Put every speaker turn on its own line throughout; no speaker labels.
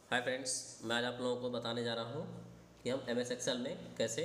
Hi friends, मैं आज आप लोगों को बताने जा रहा हूँ कि हम एम एस एक्सेल में कैसे,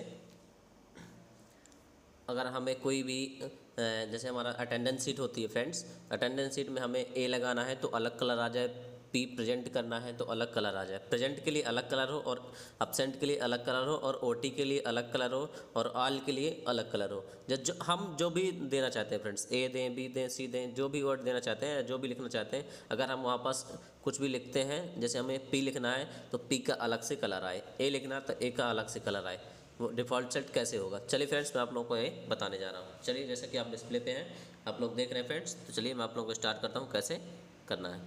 अगर हमें कोई भी जैसे हमारा अटेंडेंस शीट होती है फ्रेंड्स, अटेंडेंस शीट में हमें ए लगाना है तो अलग कलर आ जाए, पी प्रेजेंट करना है तो अलग कलर आ जाए, प्रेजेंट के लिए अलग कलर हो और अब्सेंट के लिए अलग कलर हो और ओटी के लिए अलग कलर हो और ऑल के लिए अलग कलर हो। जो हम जो भी देना चाहते हैं फ्रेंड्स, ए दें, बी दें, सी दें, जो भी वर्ड देना चाहते हैं, जो भी लिखना चाहते हैं, अगर हम वहाँ पास कुछ भी लिखते हैं, जैसे हमें पी लिखना है तो पी का अलग से कलर आए, ए लिखना है तो ए का अलग से कलर आए, वो डिफ़ॉल्ट सेट कैसे होगा। चलिए फ्रेंड्स, मैं आप लोगों को ये बताने जा रहा हूँ। चलिए, जैसे कि आप डिस्प्ले पे हैं, आप लोग देख रहे हैं फ्रेंड्स, तो चलिए मैं आप लोगों को स्टार्ट करता हूँ कैसे करना है।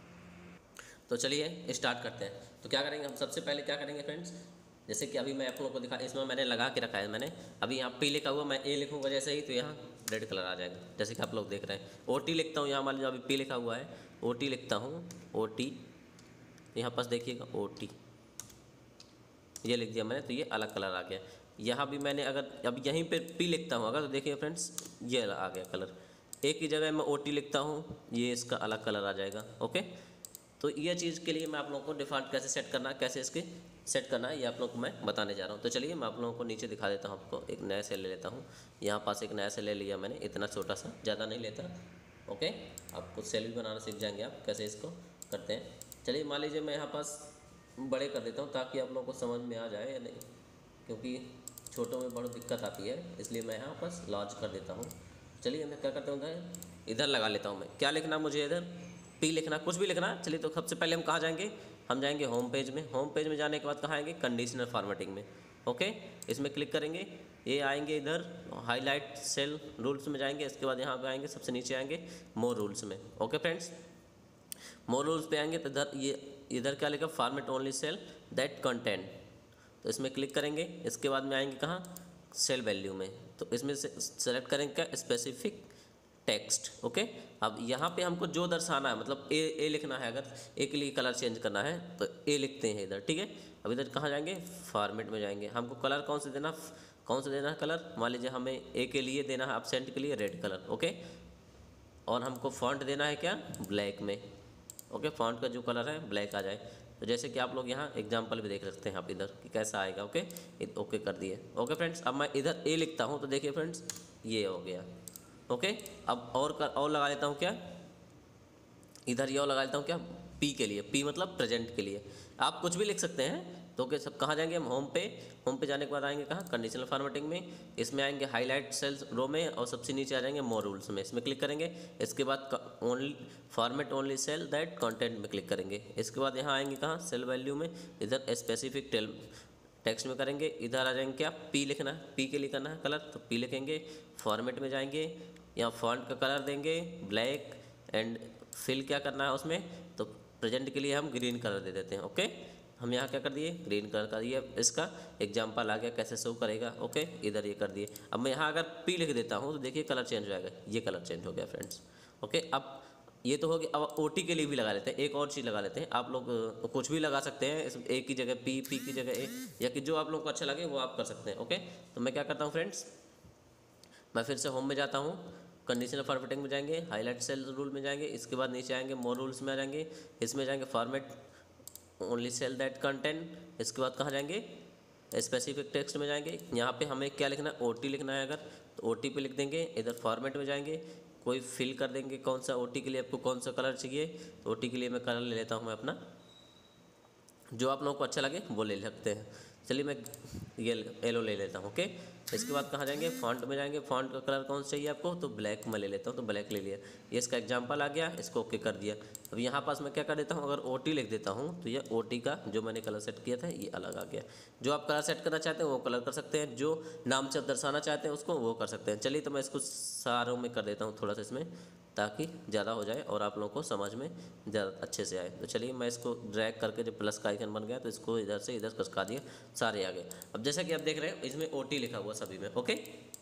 तो चलिए स्टार्ट करते हैं। तो क्या करेंगे हम, सबसे पहले क्या करेंगे फ्रेंड्स, जैसे कि अभी मैं आप लोगों को दिखा, इसमें मैंने लगा के रखा है, मैंने अभी यहाँ पी लिखा हुआ, मैं ए लिखूँगा जैसे ही तो यहाँ रेड कलर आ जाएगा, जैसे कि आप लोग देख रहे हैं। ओ टी लिखता हूँ, यहाँ मान लीजिए अभी पी लिखा हुआ है, ओ टी लिखता हूँ, ओ टी, यहाँ पास देखिएगा ओ टी, ये लिख दिया मैंने तो ये अलग कलर आ गया। यहाँ भी मैंने अगर अब यहीं पे पी लिखता हूँ अगर, तो देखिए फ्रेंड्स ये आ गया कलर। एक ही जगह मैं ओ टी लिखता हूँ, ये इसका अलग कलर आ जाएगा। ओके, तो ये चीज़ के लिए मैं आप लोगों को डिफ़ॉल्ट कैसे सेट करना है, कैसे इसके सेट करना है, ये आप लोगों को मैं बताने जा रहा हूँ। तो चलिए मैं आप लोगों को नीचे दिखा देता हूँ। आपको एक नया सेल ले लेता हूँ, यहाँ पास एक नया सेल ले लिया मैंने, इतना छोटा सा, ज़्यादा नहीं लेता। ओके, आप कुछ सेल भी बनाना सीख जाएंगे आप कैसे इसको करते हैं। चलिए मान लीजिए मैं यहाँ पास बड़े कर देता हूँ ताकि आप लोगों को समझ में आ जाए या नहीं, क्योंकि छोटों में बहुत दिक्कत आती है, इसलिए मैं यहाँ पास लार्ज कर देता हूँ। चलिए मैं क्या करता हूँ, इधर लगा लेता हूँ। मैं क्या लिखना मुझे इधर, पी लिखना, कुछ भी लिखना। चलिए तो सबसे पहले हम कहाँ जाएंगे, हम जाएंगे होम पेज में। होम पेज में जाने के बाद कहाँ आएंगे, कंडीशनल फॉर्मेटिंग में। ओके, इसमें क्लिक करेंगे, ये आएंगे इधर हाईलाइट सेल रूल्स में जाएंगे, इसके बाद यहाँ पे आएंगे, सबसे नीचे आएंगे मोर रूल्स में। ओके फ्रेंड्स, मोर रूल्स पे आएंगे तो इधर क्या लिखा, format only cell that content, तो इसमें क्लिक करेंगे। इसके बाद में आएंगे कहाँ, सेल वैल्यू में, तो इसमें से सेलेक्ट करेंगे क्या, स्पेसिफिक टेक्स्ट। ओके, अब यहाँ पे हमको जो दर्शाना है, मतलब ए लिखना है, अगर ए के लिए कलर चेंज करना है तो ए लिखते हैं इधर। ठीक है, अब इधर कहाँ जाएंगे, फॉर्मेट में जाएंगे। हमको कलर कौन से देना, कौन सा देना है कलर, मान लीजिए हमें ए के लिए देना है एब्सेंट के लिए रेड कलर। ओके, और हमको फॉन्ट देना है क्या, ब्लैक में। ओके, फॉन्ट का जो कलर है ब्लैक आ जाए। तो जैसे कि आप लोग यहाँ एग्जांपल भी देख सकते हैं आप इधर कि कैसा आएगा। ओके, ओके कर दिए। ओके फ्रेंड्स, अब मैं इधर ए लिखता हूँ तो देखिए फ्रेंड्स ये हो गया। ओके, अब और लगा लेता हूँ क्या, इधर ये और लगा लेता हूँ क्या, पी के लिए, पी मतलब प्रेजेंट के लिए। आप कुछ भी लिख सकते हैं। तो क्या सब कहाँ जाएंगे हम, होम पे। होम पे जाने के बाद आएंगे कहाँ, कंडीशनल फॉर्मेटिंग में, इसमें आएंगे हाईलाइट सेल्स रो में और सबसे नीचे आ जाएंगे मोर रूल्स में, इसमें क्लिक करेंगे। इसके बाद only format only cell that content में क्लिक करेंगे। इसके बाद यहाँ आएंगे कहाँ, सेल वैल्यू में, इधर स्पेसिफिक टेक्स्ट में करेंगे। इधर आ जाएंगे क्या, पी लिखना है, पी के लिए करना है कलर तो पी लिखेंगे। फॉर्मेट में जाएंगे, यहाँ फॉन्ट का कलर देंगे ब्लैक, एंड फिल क्या करना है उसमें, तो प्रेजेंट के लिए हम ग्रीन कलर दे देते हैं। ओके, हम यहाँ क्या कर दिए, ग्रीन कलर कर दिए। इसका एग्जांपल आ गया कैसे शो करेगा। ओके, इधर ये कर दिए। अब मैं यहाँ अगर पी लिख देता हूँ तो देखिए कलर चेंज हो जाएगा, ये कलर चेंज हो गया फ्रेंड्स। ओके, अब ये तो हो गया। अब ओ टी के लिए भी लगा लेते हैं, एक और चीज़ लगा लेते हैं। आप लोग कुछ भी लगा सकते हैं, इस ए की जगह पी, पी की जगह ए, या कि जो आप लोग को अच्छा लगे वो आप कर सकते हैं। ओके, तो मैं क्या करता हूँ फ्रेंड्स, मैं फिर से होम में जाता हूँ, कंडीशनल फॉर्मेटिंग में जाएंगे, हाईलाइट सेल रूल में जाएंगे, इसके बाद नीचे आएंगे मोर रूल्स में आ जाएंगे, इसमें जाएंगे format only cell that content. इसके बाद कहाँ जाएंगे, स्पेसिफिक टेक्स्ट में जाएंगे। यहाँ पे हमें क्या लिखना है, ओ टी लिखना है, अगर तो ओ टी पे लिख देंगे। इधर फॉर्मेट में जाएंगे, कोई फिल कर देंगे कौन सा ओ टी के लिए आपको कौन सा कलर चाहिए। तो ओ टी के लिए मैं कलर ले लेता हूँ, मैं अपना जो आप लोगों को अच्छा लगे वो ले सकते हैं। चलिए मैं ये येलो ले लेता हूँ। ओके, इसके बाद कहाँ जाएंगे, फॉन्ट में जाएंगे। फॉन्ट का कलर कौन सा चाहिए आपको, तो ब्लैक में ले लेता हूँ, तो ब्लैक ले लिया। ये इसका एग्जांपल आ गया, इसको ओके कर दिया। अब यहाँ पास मैं क्या कर देता हूँ, अगर ओ टी लिख देता हूँ तो ये ओ टी का जो मैंने कलर सेट किया था ये अलग आ गया। जो आप कलर सेट करना चाहते हैं वो कलर कर सकते हैं, जो नाम से आप दर्शाना चाहते हैं उसको वो कर सकते हैं। चलिए तो मैं इसको सारों में कर देता हूँ थोड़ा सा इसमें, ताकि ज़्यादा हो जाए और आप लोगों को समझ में ज़्यादा अच्छे से आए। तो चलिए मैं इसको ड्रैग करके, जो प्लस का आइकन बन गया तो इसको इधर से इधर खसका दिया, सारे आ गए। अब जैसा कि आप देख रहे हैं इसमें ओ टी लिखा हुआ सभी में। ओके,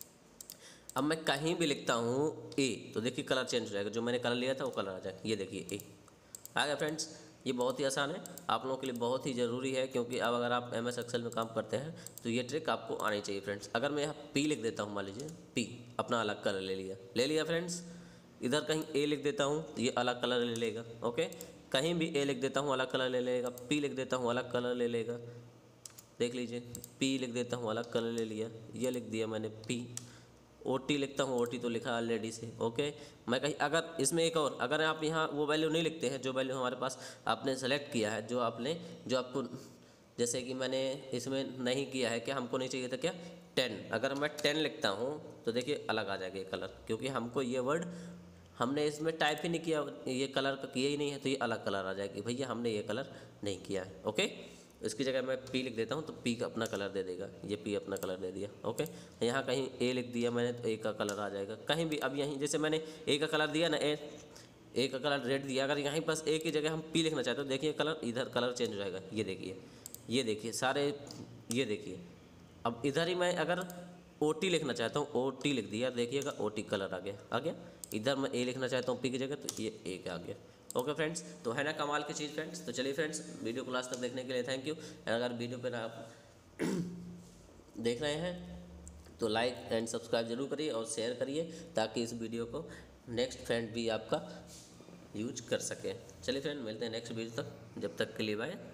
अब मैं कहीं भी लिखता हूँ ए तो देखिए कलर चेंज हो जाएगा, जो मैंने कलर लिया था वो कलर आ जाएगा। ये देखिए ए आ गया फ्रेंड्स। ये बहुत ही आसान है, आप लोगों के लिए बहुत ही ज़रूरी है, क्योंकि अब अगर आप एम एस एक्सेल में काम करते हैं तो ये ट्रिक आपको आनी चाहिए फ्रेंड्स। अगर मैं यहाँ पी लिख देता हूँ, मान लीजिए पी, अपना अलग कलर ले लिया फ्रेंड्स। इधर कहीं ए लिख देता हूँ तो ये अलग कलर ले लेगा। ओके, कहीं भी ए लिख देता हूँ अलग कलर ले लेगा, पी लिख देता हूँ अलग कलर ले लेगा, देख लीजिए पी लिख देता हूँ अलग कलर ले लिया, ये लिख दिया मैंने पी। ओ टी लिखता हूँ, ओ टी तो लिखा ऑलरेडी से, ओके। मैं कहीं अगर इसमें एक और, अगर आप यहाँ वो वैल्यू नहीं लिखते हैं जो वैल्यू हमारे पास आपने सेलेक्ट किया है, जो आपको, जैसे कि मैंने इसमें नहीं किया है, क्या हमको नहीं चाहिए था क्या 10, अगर मैं 10 लिखता हूँ तो देखिए अलग आ जाएगा ये कलर, क्योंकि हमको ये वर्ड हमने इसमें टाइप ही नहीं किया, ये कलर का किया ही नहीं है, तो ये अलग कलर आ जाएगी, भैया हमने ये कलर नहीं किया है, ओके। इसकी जगह मैं पी लिख देता हूँ तो पी का अपना कलर दे देगा, ये पी अपना कलर दे दिया, ओके। यहाँ कहीं ए लिख दिया मैंने तो ए का कलर आ जाएगा, कहीं भी अब यहीं जैसे मैंने ए का कलर दिया ना, ए का कलर रेड दिया, अगर यहीं पास ए की जगह हम पी लिखना चाहते हो, देखिए कलर इधर कलर चेंज हो जाएगा, ये देखिए सारे, ये देखिए। अब इधर ही मैं अगर ओ टी लिखना चाहता हूँ, ओ टी लिख दिया, देखिएगा ओ टी कलर आ गया। इधर मैं ए लिखना चाहता हूँ पी की जगह, तो ये ए का आ गया, ओके फ्रेंड्स। तो है ना कमाल की चीज़ फ्रेंड्स। तो चलिए फ्रेंड्स, वीडियो को लास्ट तक देखने के लिए थैंक यू। अगर वीडियो पर आप देख रहे हैं तो लाइक एंड सब्सक्राइब जरूर करिए और शेयर करिए, ताकि इस वीडियो को नेक्स्ट फ्रेंड भी आपका यूज कर सके। चलिए फ्रेंड, मिलते हैं नेक्स्ट वीडियो तक, जब तक के लिए बाय।